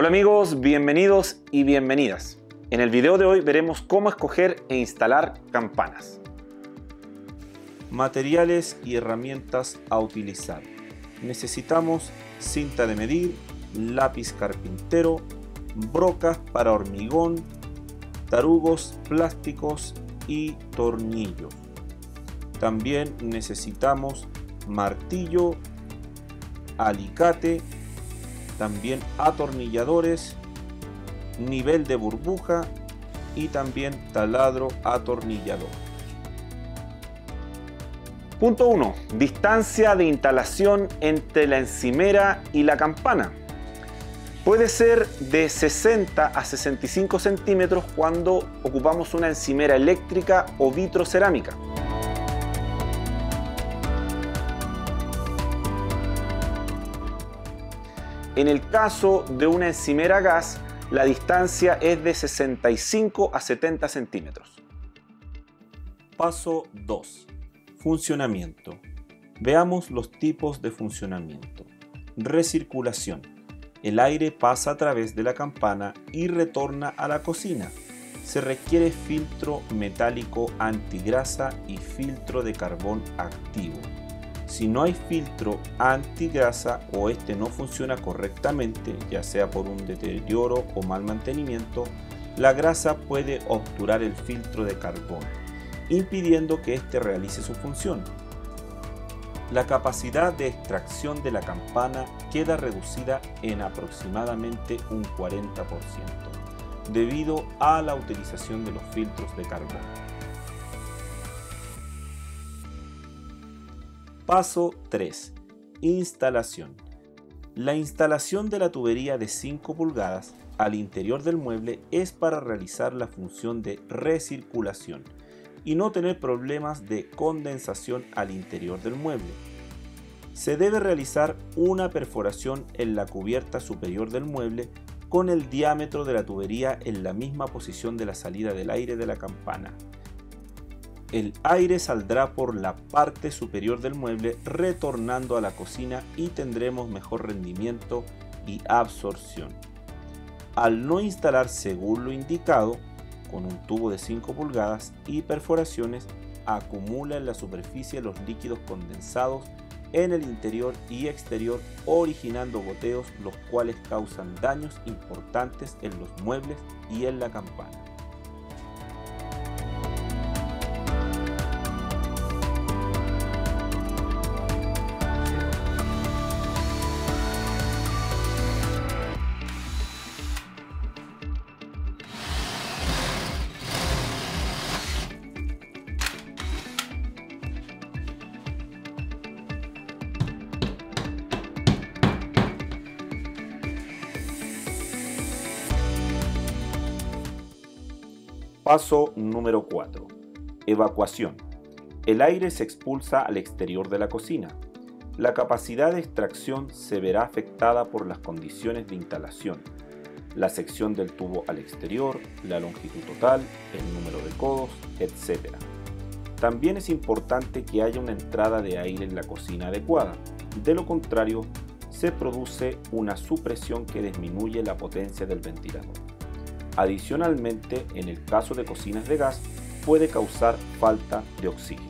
Hola amigos, bienvenidos y bienvenidas. En el video de hoy veremos cómo escoger e instalar campanas. Materiales y herramientas a utilizar. Necesitamos cinta de medir, lápiz carpintero, brocas para hormigón, tarugos plásticos y tornillos. También necesitamos martillo, alicate, también atornilladores, nivel de burbuja y también taladro atornillador. Punto 1. Distancia de instalación entre la encimera y la campana. Puede ser de 60 a 65 centímetros cuando ocupamos una encimera eléctrica o vitrocerámica. En el caso de una encimera a gas, la distancia es de 65 a 70 centímetros. Paso 2. Funcionamiento. Veamos los tipos de funcionamiento. Recirculación. El aire pasa a través de la campana y retorna a la cocina. Se requiere filtro metálico antigrasa y filtro de carbón activo. Si no hay filtro antigrasa o este no funciona correctamente, ya sea por un deterioro o mal mantenimiento, la grasa puede obturar el filtro de carbón, impidiendo que éste realice su función. La capacidad de extracción de la campana queda reducida en aproximadamente un 40%, debido a la utilización de los filtros de carbón. Paso 3. Instalación. La instalación de la tubería de 5 pulgadas al interior del mueble es para realizar la función de recirculación y no tener problemas de condensación al interior del mueble. Se debe realizar una perforación en la cubierta superior del mueble con el diámetro de la tubería en la misma posición de la salida del aire de la campana. El aire saldrá por la parte superior del mueble retornando a la cocina y tendremos mejor rendimiento y absorción. Al no instalar según lo indicado, con un tubo de 5 pulgadas y perforaciones, acumula en la superficie los líquidos condensados en el interior y exterior, originando goteos, los cuales causan daños importantes en los muebles y en la campana. Paso número 4. Evacuación. El aire se expulsa al exterior de la cocina. La capacidad de extracción se verá afectada por las condiciones de instalación, la sección del tubo al exterior, la longitud total, el número de codos, etc. También es importante que haya una entrada de aire en la cocina adecuada. De lo contrario, se produce una supresión que disminuye la potencia del ventilador. Adicionalmente, en el caso de cocinas de gas, puede causar falta de oxígeno.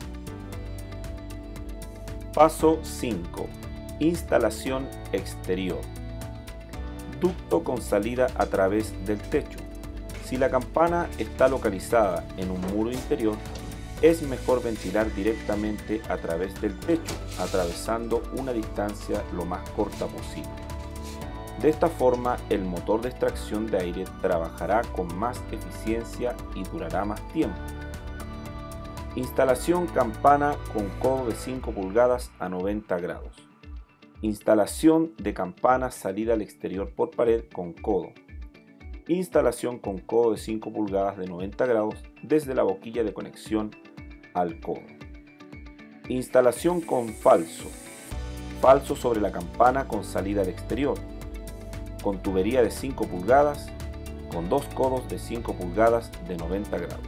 Paso 5. Instalación exterior. Ducto con salida a través del techo. Si la campana está localizada en un muro interior, es mejor ventilar directamente a través del techo, atravesando una distancia lo más corta posible. De esta forma, el motor de extracción de aire trabajará con más eficiencia y durará más tiempo. Instalación campana con codo de 5 pulgadas a 90 grados. Instalación de campana salida al exterior por pared con codo. Instalación con codo de 5 pulgadas de 90 grados desde la boquilla de conexión al codo. Instalación con falso. Falso sobre la campana con salida al exterior, con tubería de 5 pulgadas, con 2 codos de 5 pulgadas de 90 grados.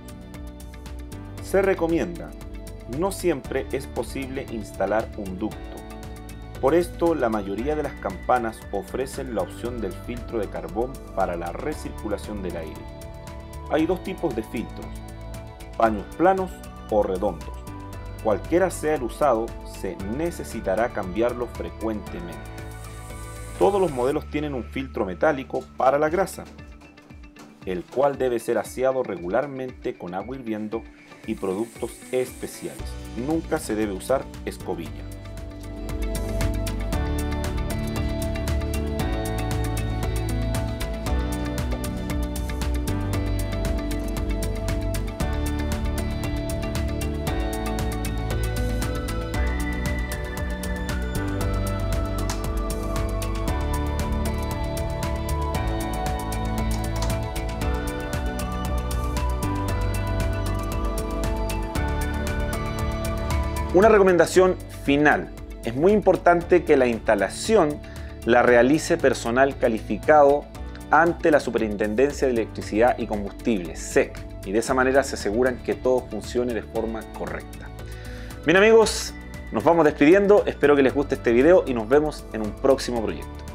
Se recomienda, no siempre es posible instalar un ducto. Por esto, la mayoría de las campanas ofrecen la opción del filtro de carbón para la recirculación del aire. Hay dos tipos de filtros, paños planos o redondos. Cualquiera sea el usado, se necesitará cambiarlo frecuentemente. Todos los modelos tienen un filtro metálico para la grasa, el cual debe ser aseado regularmente con agua hirviendo y productos especiales. Nunca se debe usar escobilla. Una recomendación final. Es muy importante que la instalación la realice personal calificado ante la Superintendencia de Electricidad y Combustible, SEC, y de esa manera se aseguran que todo funcione de forma correcta. Bien amigos, nos vamos despidiendo, espero que les guste este video y nos vemos en un próximo proyecto.